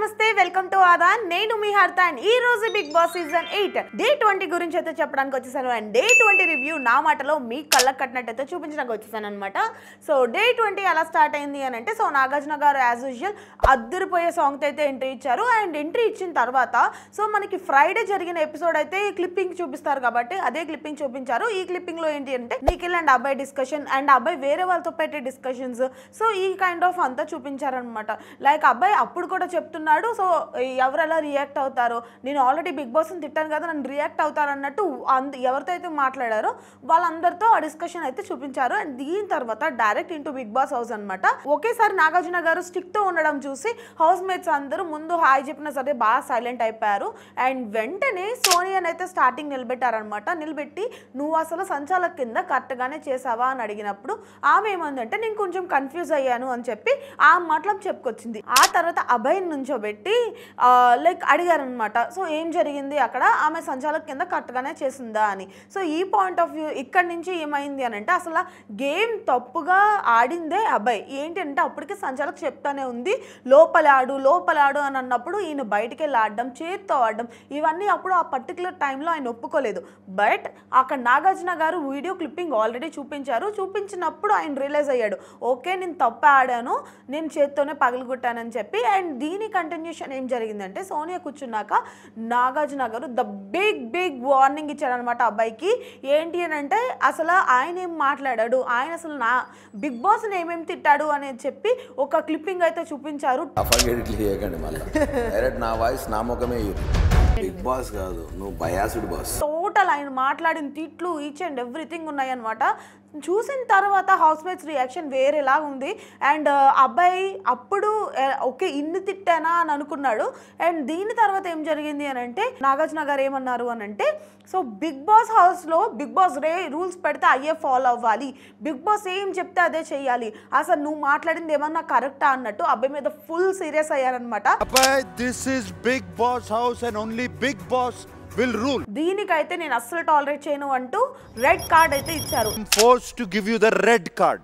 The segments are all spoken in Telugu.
నమస్తే వెల్కమ్ టు ఆదాన్ నేను మీ హర్త అండ్ ఈ రోజు బిగ్ బాస్ సీజన్ 8 డే 20 గురించి అయితే చెప్పడానికి వచ్చేసాను అండ్ డే 20 రివ్యూ నా మాటలో మీ కళ్ళకు కట్టినట్టయితే చూపించడానికి వచ్చేసాను అనమాట. సో డే 20 ఎలా స్టార్ట్ అయింది అని అంటే so Nagarjuna garu as usual అద్దరిపోయే సాంగ్ అయితే ఎంట్రీ ఇచ్చారు అండ్ ఎంట్రీ ఇచ్చిన తర్వాత సో మనకి ఫ్రైడే జరిగిన ఎపిసోడ్ అయితే క్లిప్పింగ్ చూపిస్తారు కాబట్టి అదే క్లిప్పింగ్ చూపించారు. ఈ క్లిప్పింగ్ లో ఏంటి అంటే నిఖిల్ అండ్ అబ్బాయి డిస్కషన్ అండ్ అబ్బాయి వేరే వాళ్ళతో పెట్టే డిస్కషన్స్ సో ఈ కైండ్ ఆఫ్ అంతా చూపించారనమాట. లైక్ అబ్బాయి అప్పుడు కూడా చెప్తున్నాడు సో ఎవరెలా రియాక్ట్ అవుతారో నేను ఆల్రెడీ బిగ్ బాస్ని తిట్టాను కదా నన్ను రియాక్ట్ అవుతారు అన్నట్టు ఎవరితో అయితే మాట్లాడారో వాళ్ళందరితో ఆ డిస్కషన్ అయితే చూపించారు. అండ్ దీని తర్వాత direct into Bigg Boss house అనమాట. ఒకేసారి నాగార్జున గారు స్టిక్ తో ఉండడం చూసి హౌస్ మేట్స్ అందరూ ముందు హాయ్ చెప్పినా సరే బాగా సైలెంట్ అయిపోయారు. అండ్ వెంటనే సోనియాని అయితే స్టార్టింగ్ నిలబెట్టారనమాట. నిలబెట్టి నువ్వు అసలు సంచాలక కింద కరెక్ట్ గానే చేసావా అని అడిగినప్పుడు ఆమె ఏమందంటే నేను కొంచెం కన్ఫ్యూజ్ అయ్యాను అని చెప్పి ఆ మాటలు చెప్పుకొచ్చింది. ఆ తర్వాత అభయ్ నుంచోబెట్టి లైక్ అడిగారనమాట సో ఏం జరిగింది అక్కడ ఆమె సంచాలక కింద కరెక్ట్గానే చేసిందా అని. సో ఈ పాయింట్ ఆఫ్ వ్యూ ఇక్కడ నుంచి ఏమైంది అని అంటే అసలు గేమ్ తప్పుగా ఆడిందే అభయ్. ఏంటి అంటే అప్పటికే సంచాలక చెప్తానే ఉంది లోపలాడు అని అన్నప్పుడు ఈయన బయటికి వెళ్ళి ఆడడం చేత్తో ఆడడం ఇవన్నీ అప్పుడు ఆ పర్టికులర్ టైంలో ఆయన ఒప్పుకోలేదు. బట్ అక్కడ నాగార్జున గారు వీడియో క్లిప్పింగ్ ఆల్రెడీ చూపించారు. చూపించినప్పుడు ఆయన రియలైజ్ అయ్యాడు ఓకే నేను తప్పు ఆడాను నేను చేత్తోనే పగలగొట్టానని చెప్పి. అండ్ దీని కంటిన్యూషన్ ఏం జరిగిందంటే సోనియా కూర్చున్నాక నాగార్జున గారు ద బిగ్ వార్నింగ్ ఇచ్చారనమాట అబ్బాయికి. ఏంటి అని అంటే అసలు ఆయన ఏం మాట్లాడాడు ఆయన అసలు నా బిగ్ బాస్ని ఏమేమి తిట్టాడు అనేది చెప్పి ఒక క్లిప్పింగ్ అయితే చూపించారు. బిగ్ బాస్ కాదు నువ్వు బయాసుడు బాస్. టోటల్ ఆయన మాట్లాడిన తిట్లు ఈచ్ అండ్ ఎవ్రీథింగ్ ఉన్నాయి అనమాట. చూసిన తర్వాత హౌస్ మేట్స్ రియాక్షన్ వేరేలా ఉంది. అండ్ అబ్బాయి అప్పుడు ఓకే ఇన్ని తిట్టానా అని అనుకున్నాడు. అండ్ దీని తర్వాత ఏం జరిగింది అని అంటే నాగార్జున గారు ఏమన్నారు అని అంటే సో బిగ్ బాస్ హౌస్లో బిగ్ బాస్ రూల్స్ పెడితే అయ్యే ఫాలో అవ్వాలి బిగ్ బాస్ ఏం చెప్తే అదే చెయ్యాలి అసలు నువ్వు మాట్లాడింది ఏమన్నా కరెక్టా అన్నట్టు అబ్బాయి మీద ఫుల్ సీరియస్ అయ్యారనమాట. This is Bigg Boss house and only Bigg Boss will rule. దీనికైతే నేను అస్సలు టాలరేట్ చేయను అంటూ రెడ్ కార్డ్ అయితే ఇచ్చారు. Forced to give you the red card.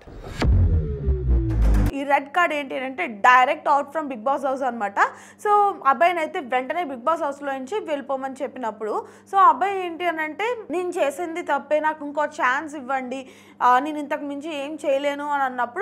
ఈ రెడ్ కార్డ్ ఏంటి అంటే direct out from Bigg Boss house అనమాట. సో అబ్బాయిని అయితే వెంటనే బిగ్ బాస్ హౌస్లో నుంచి వెళ్ళిపోమని చెప్పినప్పుడు సో అబ్బాయి ఏంటి అని అంటే నేను చేసింది తప్పే నాకు ఇంకో ఛాన్స్ ఇవ్వండి నేను ఇంతకు మించి ఏం చేయలేను అని అన్నప్పుడు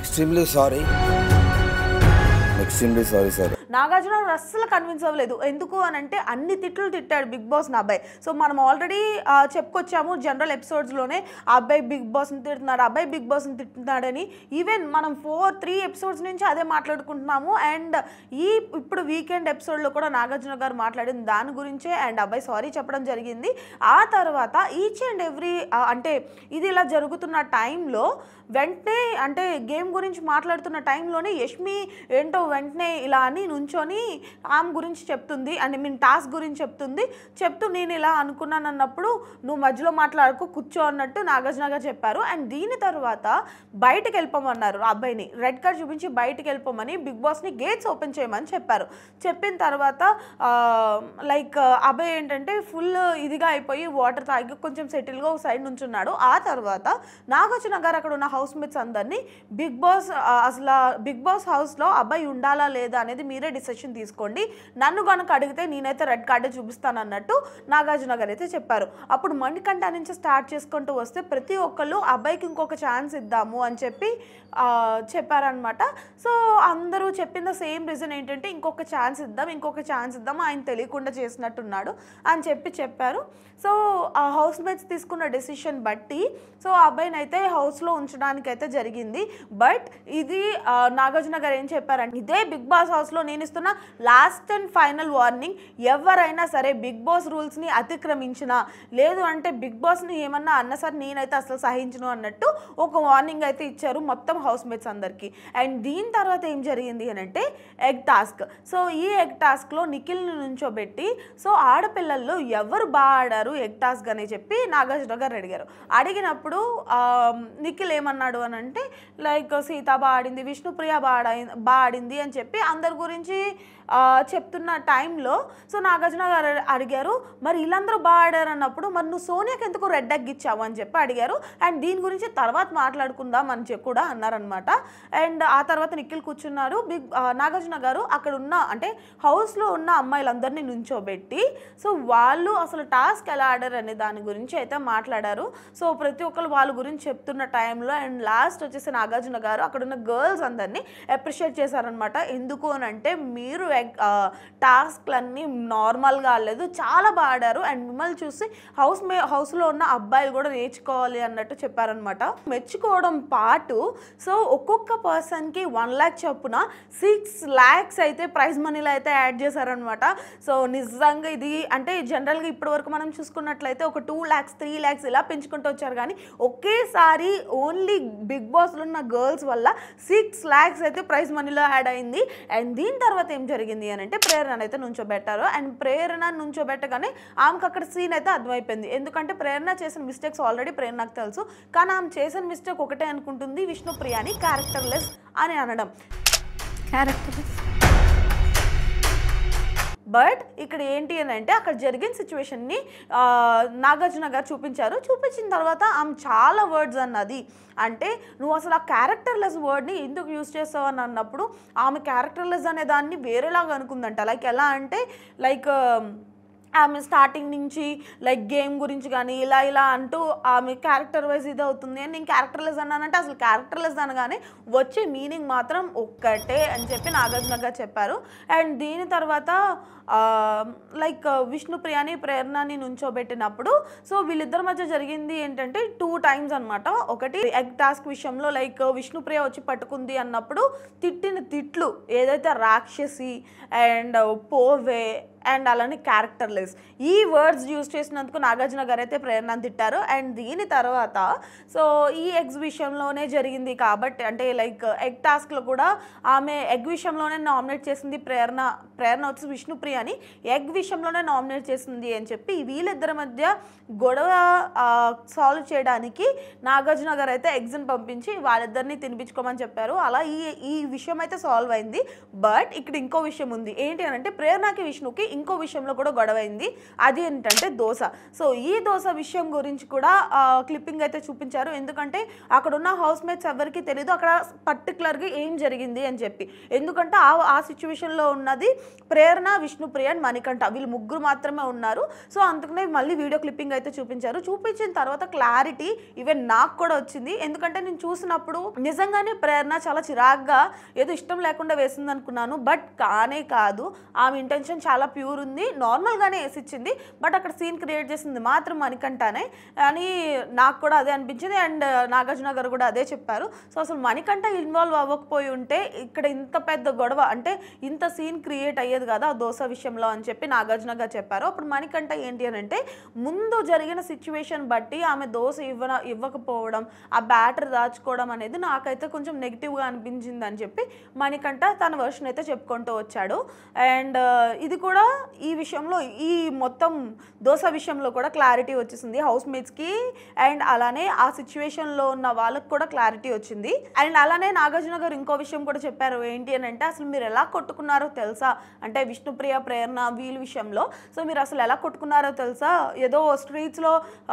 నాగార్జున అస్సలు కన్విన్స్ అవ్వలేదు. ఎందుకు అని అంటే అన్ని తిట్లు తిట్టాడు బిగ్ బాస్ నా అబ్బాయి. సో మనం ఆల్రెడీ చెప్పుకొచ్చాము జనరల్ ఎపిసోడ్స్లోనే అబ్బాయి బిగ్ బాస్ని తిడుతున్నాడు అబ్బాయి బిగ్ బాస్ని తిడుతున్నాడని. ఈవెన్ మనం 3 ఎపిసోడ్స్ నుంచి అదే మాట్లాడుకుంటున్నాము. అండ్ ఇప్పుడు వీకెండ్ ఎపిసోడ్లో కూడా నాగార్జున గారు మాట్లాడిన దాని గురించే అండ్ అబ్బాయి సారీ చెప్పడం జరిగింది. ఆ తర్వాత ఈచ్ అండ్ ఎవ్రీ అంటే ఇది ఇలా జరుగుతున్న టైంలో వెంటనే అంటే గేమ్ గురించి మాట్లాడుతున్న టైంలోనే యష్మి ఏంటో వెంటనే ఇలా అని నుంచొని ఆమె గురించి చెప్తుంది అండ్ టాస్క్ గురించి చెప్తూ నేను ఇలా అనుకున్నాను అన్నప్పుడు నువ్వు మధ్యలో మాట్లాడుకో కూర్చో అన్నట్టు నాగార్జున గారు చెప్పారు. అండ్ దీని తర్వాత బయటకు వెళ్ళిపోమన్నారు అబ్బాయిని రెడ్ కార్డ్ చూపించి బయటకు వెళ్ళిపోమని బిగ్ బాస్ని గేట్స్ ఓపెన్ చేయమని చెప్పారు. చెప్పిన తర్వాత లైక్ అబ్బాయి ఏంటంటే ఫుల్ ఇదిగా అయిపోయి వాటర్ తాగి కొంచెం సెటిల్గా ఒక సైడ్ నుంచున్నాడు. ఆ తర్వాత నాగార్జున గారు అక్కడ ఉన్న హౌస్ మేట్స్ అందరినీ బిగ్ బాస్ అసలు బిగ్ బాస్ హౌస్లో అబ్బాయి ఉండాలా లేదా అనేది మీరే డిసిషన్ తీసుకోండి నన్ను కనుక అడిగితే నేనైతే రెడ్ కార్డే చూపిస్తాను అన్నట్టు నాగార్జున గారు అయితే చెప్పారు. అప్పుడు మణికంఠ నుంచి స్టార్ట్ చేసుకుంటూ వస్తే ప్రతి ఒక్కళ్ళు అబ్బాయికి ఇంకొక ఛాన్స్ ఇద్దాము అని చెప్పి చెప్పారనమాట. సో అందరూ చెప్పిన సేమ్ రీజన్ ఏంటంటే ఇంకొక ఛాన్స్ ఇద్దాం ఆయన తెలియకుండా చేసినట్టున్నాడు అని చెప్పారు. సో ఆ హౌస్ మేట్స్ తీసుకున్న డెసిషన్ బట్టి సో ఆ అబ్బాయిని అయితే హౌస్లో ఉంచడానికి అయితే జరిగింది. బట్ ఇది నాగార్జున గారు ఏం చెప్పారంటే ఇదే బిగ్ బాస్ హౌస్లో నేను ఇస్తున్న లాస్ట్ అండ్ ఫైనల్ వార్నింగ్ ఎవరైనా సరే బిగ్ బాస్ రూల్స్ని అతిక్రమించినా లేదు అంటే బిగ్ బాస్ని ఏమన్నా అన్న సరే నేనైతే అసలు సహించను అన్నట్టు ఒక వార్నింగ్ అయితే ఇచ్చారు మొత్తం హౌస్ మేట్స్ అందరికీ. అండ్ దీని తర్వాత ఏం జరిగింది అని అంటే ఎగ్ టాస్క్. సో ఈ ఎగ్ టాస్క్లో నిఖిల్ని నుంచోబెట్టి సో ఆడపిల్లల్లో ఎవరు బాగా ఆడారు ఎగ్ టాస్క్ అని చెప్పి నాగార్జున గారు అడిగినప్పుడు నిఖిల్ ఏమన్నాడు అని అంటే లైక్ సీత బాగా ఆడింది విష్ణుప్రియ బాగా ఆడింది అని చెప్పి అందరి గురించి గురించి చెప్తున్న టైంలో సో నాగార్జున గారు అడిగారు, మరి వీళ్ళందరూ బాగా ఆడారు అన్నప్పుడు మరి నువ్వు సోనియాకి ఎందుకు రెడ్ ఎగ్ ఇచ్చావు అని చెప్పి అడిగారు. అండ్ దీని గురించి తర్వాత మాట్లాడుకుందాం అని చెప్పి కూడా అన్నారనమాట. అండ్ ఆ తర్వాత నిఖిల్ కూర్చున్నారు. నాగార్జున గారు అక్కడ ఉన్న అంటే హౌస్లో ఉన్న అమ్మాయిలందరినీ నుంచోబెట్టి సో వాళ్ళు అసలు టాస్క్ ఎలా ఆడారు అనే దాని గురించి అయితే మాట్లాడారు. సో ప్రతి ఒక్కరు వాళ్ళ గురించి చెప్తున్న టైంలో అండ్ లాస్ట్ వచ్చేసి నాగార్జున గారు అక్కడ ఉన్న గర్ల్స్ అందరినీ అప్రిషియేట్ చేశారనమాట. ఎందుకు అని అంటే మీరు టాస్క్లన్నీ నార్మల్గా ఆడలేదు, చాలా బాగా ఆడారు అండ్ మిమ్మల్ని చూసి హౌస్లో ఉన్న అబ్బాయిలు కూడా నేర్చుకోవాలి అన్నట్టు చెప్పారనమాట. మెచ్చుకోవడం పాటు సో ఒక్కొక్క పర్సన్కి 1 lakh చొప్పున 6 lakhs అయితే ప్రైజ్ మనీలో అయితే యాడ్ చేశారనమాట. సో నిజంగా ఇది అంటే జనరల్గా ఇప్పటి వరకు మనం చూసుకున్నట్లయితే ఒక 2 lakhs 3 lakhs ఇలా పెంచుకుంటూ వచ్చారు, కానీ ఒకేసారి ఓన్లీ బిగ్ బాస్లో ఉన్న గర్ల్స్ వల్ల 6 lakhs అయితే ప్రైజ్ మనీలో యాడ్ అయింది. అండ్ దీని తర్వాత ఏం జరిగింది అని అంటే ప్రేరణ అయితే నుంచోబెట్టారు. అండ్ ప్రేరణ నుంచోబెట్టగానే ఆమెకు అక్కడ సీన్ అయితే అర్థమైపోయింది. ఎందుకంటే ప్రేరణ చేసిన మిస్టేక్స్ ఆల్రెడీ ప్రేరణకు తెలుసు, కానీ ఆమె చేసిన మిస్టేక్ ఒకటే అనుకుంటుంది, విష్ణుప్రియని క్యారెక్టర్లెస్ అని అనడం. క్యారెక్టర్లెస్ బట్ ఇక్కడ ఏంటి అని అంటే అక్కడ జరిగిన సిచ్యువేషన్ని నాగార్జున గారు చూపించిన తర్వాత ఆమె చాలా వర్డ్స్ అన్నది. అంటే నువ్వు అసలు ఆ క్యారెక్టర్లెస్ వర్డ్ని ఎందుకు యూజ్ చేస్తావు అని అన్నప్పుడు ఆమె క్యారెక్టర్లెస్ అనే దాన్ని వేరేలాగా అనుకుందంట. లైక్ ఎలా అంటే లైక్ ఆమె స్టార్టింగ్ నుంచి లైక్ గేమ్ గురించి కానీ ఇలా అంటూ ఆమె క్యారెక్టర్ వైజ్ ఇది అవుతుంది అని నేను క్యారెక్టర్లెస్ అన్నానంటే అసలు క్యారెక్టర్లెస్ అనగానే వచ్చే మీనింగ్ మాత్రం ఒక్కటే అని చెప్పి నాగార్జున గారు చెప్పారు. అండ్ దీని తర్వాత లైక్ విష్ణుప్రియని ప్రేరణని నుంచోబెట్టినప్పుడు సో వీళ్ళిద్దరి మధ్య జరిగింది ఏంటంటే 2 times అనమాట. ఒకటి ఎగ్ టాస్క్ విషయంలో లైక్ విష్ణుప్రియ వచ్చి పట్టుకుంది అన్నప్పుడు తిట్టిన తిట్లు ఏదైతే రాక్షసి అండ్ పోవే అండ్ అలానే క్యారెక్టర్లెస్ ఈ వర్డ్స్ యూజ్ చేసినందుకు నాగార్జున గారు అయితే ప్రేరణను తిట్టారు. అండ్ దీని తర్వాత సో ఈ ఎగ్స్ విషయంలోనే జరిగింది కాబట్టి అంటే లైక్ ఎగ్ టాస్క్లో కూడా ఆమె ఎగ్ విషయంలోనే నామినేట్ చేసింది ప్రేరణ వచ్చి విష్ణుప్రియ అని ఎగ్ విషయంలోనే నామినేట్ చేసింది అని చెప్పి వీళ్ళిద్దరి మధ్య గొడవ సాల్వ్ చేయడానికి నాగార్జున గారు అయితే ఎగ్స్ని పంపించి వాళ్ళిద్దరిని తినిపించుకోమని చెప్పారు. అలా ఈ విషయం అయితే సాల్వ్ అయింది. బట్ ఇక్కడ ఇంకో విషయం ఉంది. ఏంటి అని అంటే ప్రేరణకి విష్ణుకి ఇంకో విషయంలో కూడా గొడవ అయింది. అది ఏంటంటే దోశ. సో ఈ దోశ విషయం గురించి కూడా క్లిప్పింగ్ అయితే చూపించారు. ఎందుకంటే అక్కడ ఉన్న హౌస్ మేట్స్ ఎవరికి తెలియదు అక్కడ పర్టికులర్గా ఏం జరిగింది అని చెప్పి. ఎందుకంటే ఆ సిచ్యువేషన్లో ఉన్నది ప్రేరణ, విష్ణుప్రియ అండ్ మణికంఠ వీళ్ళు ముగ్గురు మాత్రమే ఉన్నారు. సో అందుకనే మళ్ళీ వీడియో క్లిప్పింగ్ అయితే చూపించారు. చూపించిన తర్వాత క్లారిటీ ఈవెన్ నాకు కూడా వచ్చింది. ఎందుకంటే నేను చూసినప్పుడు నిజంగానే ప్రేరణ చాలా చిరాగ్గా ఏదో ఇష్టం లేకుండా వేసింది అనుకున్నాను. బట్ కానే కాదు, ఆమె ఇంటెన్షన్ చాలా ప్యూర్ ఉంది, నార్మల్గానే వేసిచ్చింది. బట్ అక్కడ సీన్ క్రియేట్ చేసింది మాత్రం మణికంఠనే అని నాకు కూడా అదే అనిపించింది. అండ్ నాగార్జున గారు కూడా అదే చెప్పారు. సో అసలు మణికంఠ ఇన్వాల్వ్ అవ్వకపోయి ఉంటే ఇక్కడ ఇంత పెద్ద గొడవ అంటే ఇంత సీన్ క్రియేట్ అయ్యేది కదా దోశ విషయంలో అని చెప్పి నాగార్జున గారు చెప్పారు. అప్పుడు మణికంఠ ఏంటి అని అంటే ముందు జరిగిన సిచ్యువేషన్ బట్టి ఆమె దోశ ఇవ్వకపోవడం ఆ బ్యాటర్ దాచుకోవడం అనేది నాకైతే కొంచెం నెగిటివ్గా అనిపించింది అని చెప్పి మణికంఠ తన వర్షన్ అయితే చెప్పుకుంటూ వచ్చాడు. అండ్ ఇది కూడా ఈ విషయంలో ఈ మొత్తం దోశ విషయంలో కూడా క్లారిటీ వచ్చేసింది హౌస్ మేట్స్కి. అండ్ అలానే ఆ సిచ్యువేషన్లో ఉన్న వాళ్ళకి కూడా క్లారిటీ వచ్చింది. అండ్ అలానే నాగార్జున గారు ఇంకో విషయం కూడా చెప్పారు. ఏంటి అని అంటే అసలు మీరు ఎలా కొట్టుకున్నారో తెలుసా అంటే విష్ణుప్రియ ప్రేరణ వీళ్ళ విషయంలో. సో మీరు అసలు ఎలా కొట్టుకున్నారో తెలుసా, ఏదో స్ట్రీట్స్లో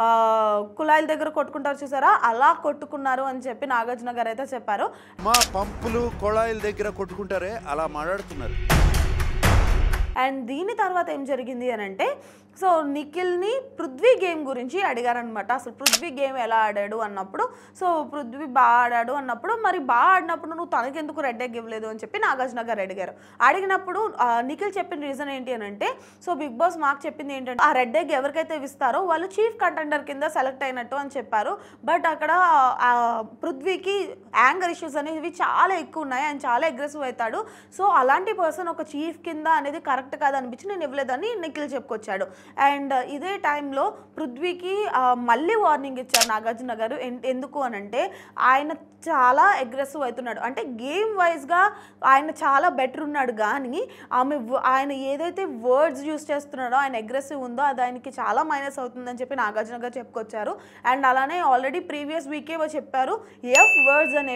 కుళాయిల దగ్గర కొట్టుకుంటారు చూసారా అలా కొట్టుకున్నారు అని చెప్పి నాగార్జున గారు అయితే చెప్పారు. మా పంపులు కొళాయిల దగ్గర కొట్టుకుంటారే అలా మాట్లాడుతున్నారు. అండ్ దీని తర్వాత ఏం జరిగింది అని అంటే సో నిఖిల్ని పృథ్వీ గేమ్ గురించి అడిగారనమాట. అసలు పృథ్వీ గేమ్ ఎలా ఆడాడు అన్నప్పుడు సో పృథ్వీ బాగా ఆడాడు అన్నప్పుడు మరి బాగా ఆడినప్పుడు నువ్వు తనకెందుకు రెడ్ ఎగ్ ఇవ్వలేదు అని చెప్పి నాగార్జున గారు అడిగారు. అడిగినప్పుడు నిఖిల్ చెప్పిన రీజన్ ఏంటి అని అంటే సో బిగ్ బాస్ మాకు చెప్పింది ఏంటంటే ఆ రెడ్ ఎగ్ ఎవరికైతే ఇస్తారో వాళ్ళు చీఫ్ కంటెండర్ కింద సెలెక్ట్ అయినట్టు అని చెప్పారు. బట్ అక్కడ పృథ్వీకి యాంగర్ ఇష్యూస్ అనేవి చాలా ఎక్కువ ఉన్నాయి, ఆయన చాలా అగ్రెసివ్ అవుతాడు. సో అలాంటి పర్సన్ ఒక చీఫ్ కింద అనేది కరెక్ట్ కాదు అనిపించి నేను ఇవ్వలేదని నిఖిల్ చెప్పుకొచ్చాడు. అండ్ ఇదే టైంలో పృథ్వీకి మళ్ళీ వార్నింగ్ ఇచ్చారు నాగార్జున గారు. ఎందుకు అని అంటే ఆయన చాలా అగ్రెసివ్ అవుతున్నాడు, అంటే గేమ్ వైజ్గా ఆయన చాలా బెటర్ ఉన్నాడు, కానీ ఆయన ఏదైతే వర్డ్స్ యూస్ చేస్తున్నాడో ఆయన అగ్రెసివ్ ఉందో అది ఆయనకి చాలా మైనస్ అవుతుందని చెప్పి నాగార్జున గారు చెప్పుకొచ్చారు. అండ్ అలానే ఆల్రెడీ ప్రీవియస్ వీకే చెప్పారు ఎఫ్ వర్డ్స్ అనేవి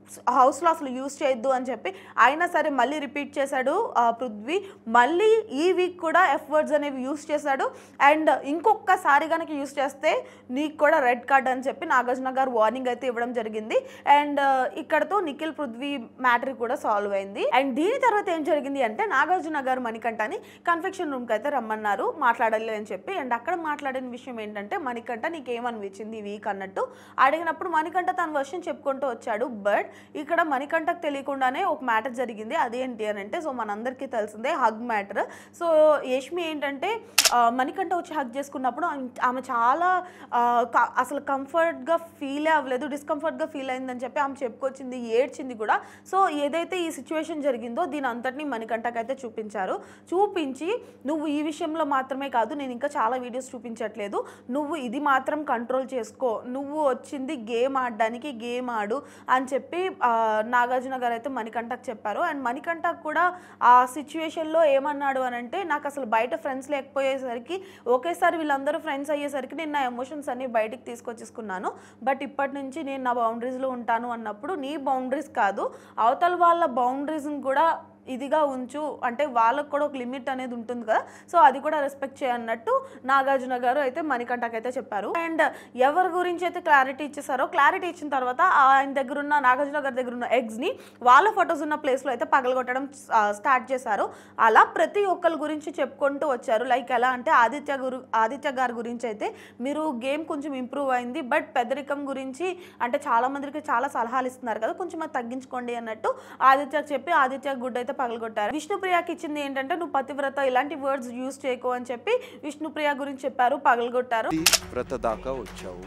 హౌస్లో అసలు యూస్ చేయొద్దు అని చెప్పి అయినా సరే మళ్ళీ రిపీట్ చేశాడు పృథ్వీ. మళ్ళీ ఈ వీక్ కూడా ఎఫ్ వర్డ్స్ అనేవి యూస్ చేశాడు. అండ్ ఇంకొకసారి కనుక యూస్ చేస్తే నీకు కూడా రెడ్ కార్డ్ అని చెప్పి నాగార్జున గారు వార్నింగ్ అయితే ఇవ్వడం జరిగింది. అండ్ ఇక్కడతో నిఖిల్ పృథ్వీ మ్యాటర్ కూడా సాల్వ్ అయింది. అండ్ దీని తర్వాత ఏం జరిగింది అంటే నాగార్జున గారు మణికంఠని కన్ఫెక్షన్ రూమ్కి అయితే రమ్మన్నారు మాట్లాడాలి అని చెప్పి. అండ్ అక్కడ మాట్లాడిన విషయం ఏంటంటే మణికంఠ నీకేమనిపించింది ఈ వీక్ అన్నట్టు అడిగినప్పుడు మణికంఠ తన వర్షం చెప్పుకుంటూ వచ్చాడు. బట్ ఇక్కడ మణికంఠకు తెలియకుండానే ఒక మ్యాటర్ జరిగింది. అదేంటి అని అంటే సో మనందరికీ తెలిసిందే హగ్ మ్యాటర్. సో యష్మి ఏంటంటే మణికంఠ వచ్చి హగ్ చేసుకున్నప్పుడు ఆమె చాలా అసలు కంఫర్ట్గా ఫీల్ అవ్వలేదు, డిస్కంఫర్ట్గా ఫీల్ అయిందని చెప్పి ఆమె చెప్పుకొచ్చింది, ఏడ్చింది కూడా. సో ఏదైతే ఈ సిచ్యువేషన్ జరిగిందో దీని అంతటినీ మణికంఠకి అయితే చూపించి నువ్వు ఈ విషయంలో మాత్రమే కాదు నేను ఇంకా చాలా వీడియోస్ చూపించట్లేదు, నువ్వు ఇది మాత్రం కంట్రోల్ చేసుకో, నువ్వు వచ్చింది గేమ్ ఆడడానికి, గేమ్ ఆడు అని చెప్పి నాగార్జున గారు అయితే మణికంఠకు చెప్పారు. అండ్ మణికంఠకు కూడా ఆ సిచ్యువేషన్లో ఏమన్నాడు అని అంటే నాకు అసలు బయట ఫ్రెండ్స్ లేకపోయేసరికి ఒకేసారి వీళ్ళందరూ ఫ్రెండ్స్ అయ్యేసరికి నేను నా ఎమోషన్స్ అన్ని బయటికి తీసుకొచ్చేసుకున్నాను. బట్ ఇప్పటి నుంచి నేను నా బౌండరీస్లో ఉంటాను అన్నప్పుడు నీ బౌండరీస్ కాదు అవతల వాళ్ళ బౌండరీస్ని కూడా ఇదిగా ఉంచు, అంటే వాళ్ళకు కూడా ఒక లిమిట్ అనేది ఉంటుంది కదా, సో అది కూడా రెస్పెక్ట్ చేయన్నట్టు నాగార్జున గారు అయితే మణికంఠకి అయితే చెప్పారు. అండ్ ఎవరి గురించి అయితే క్లారిటీ ఇచ్చేసారో క్లారిటీ ఇచ్చిన తర్వాత ఆయన దగ్గర ఉన్న నాగార్జున గారి దగ్గర ఉన్న ఎగ్స్ని వాళ్ళ ఫొటోస్ ఉన్న ప్లేస్లో అయితే పగలగొట్టడం స్టార్ట్ చేశారు. అలా ప్రతి ఒక్కరి గురించి చెప్పుకుంటూ వచ్చారు. లైక్ ఎలా అంటే ఆదిత్య గారి గురించి అయితే మీరు గేమ్ కొంచెం ఇంప్రూవ్ అయింది, బట్ పెద్దరికం గురించి అంటే చాలా మందికి చాలా సలహాలు ఇస్తున్నారు కదా, కొంచెం అది తగ్గించుకోండి అన్నట్టు ఆదిత్యకు చెప్పి ఆదిత్య గుడ్ అయితే పగలగొట్టారు. విష్ణుప్రియకి ఇచ్చింది ఏంటంటే నువ్వు పతివ్రత ఇలాంటి వర్డ్స్ యూజ్ చేయకు అని చెప్పి విష్ణుప్రియ గురించి చెప్పారు, పగలగొట్టారు. వ్రత దాకా వచ్చావు.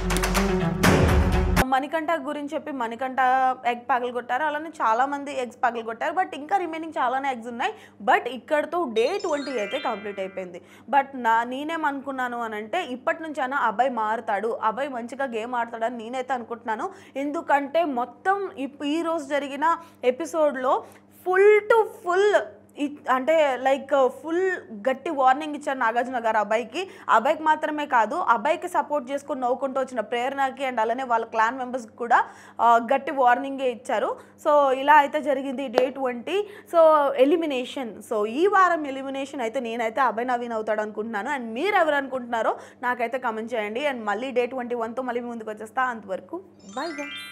మణికంఠ గురించి చెప్పి మణికంఠ ఎగ్ పగలగొట్టారు. అలానే చాలా మంది ఎగ్స్ పగలగొట్టారు. బట్ ఇంకా రిమైనింగ్ చాలానే ఎగ్స్ ఉన్నాయి. బట్ ఇక్కడతో డే 20 అయితే కంప్లీట్ అయిపోయింది. బట్ నేనేమనుకున్నాను అని అంటే ఇప్పటి నుంచి అయినా అబ్బాయి మారుతాడు, అబ్బాయి మంచిగా గేమ్ ఆడతాడని నేనైతే అనుకుంటున్నాను. ఎందుకంటే మొత్తం ఈ రోజు జరిగిన ఎపిసోడ్లో ఫుల్ టు ఫుల్ అంటే లైక్ ఫుల్ గట్టి వార్నింగ్ ఇచ్చారు నాగార్జున గారు అబ్బాయికి మాత్రమే కాదు అబ్బాయికి సపోర్ట్ చేసుకొని నవ్వుకుంటూ వచ్చిన ప్రేరణకి అండ్ అలానే వాళ్ళ క్లాన్ మెంబర్స్కి కూడా గట్టి వార్నింగే ఇచ్చారు. సో ఇలా అయితే జరిగింది డే 20. సో ఎలిమినేషన్, సో ఈ వారం ఎలిమినేషన్ అయితే నేనైతే అభయ్ నవీన్ అవుతాడు అనుకుంటున్నాను. అండ్ మీరు ఎవరు అనుకుంటున్నారో నాకైతే కమెంట్ చేయండి. అండ్ మళ్ళీ డే 21తో మళ్ళీ ముందుకు వచ్చేస్తా. అంతవరకు బై బై.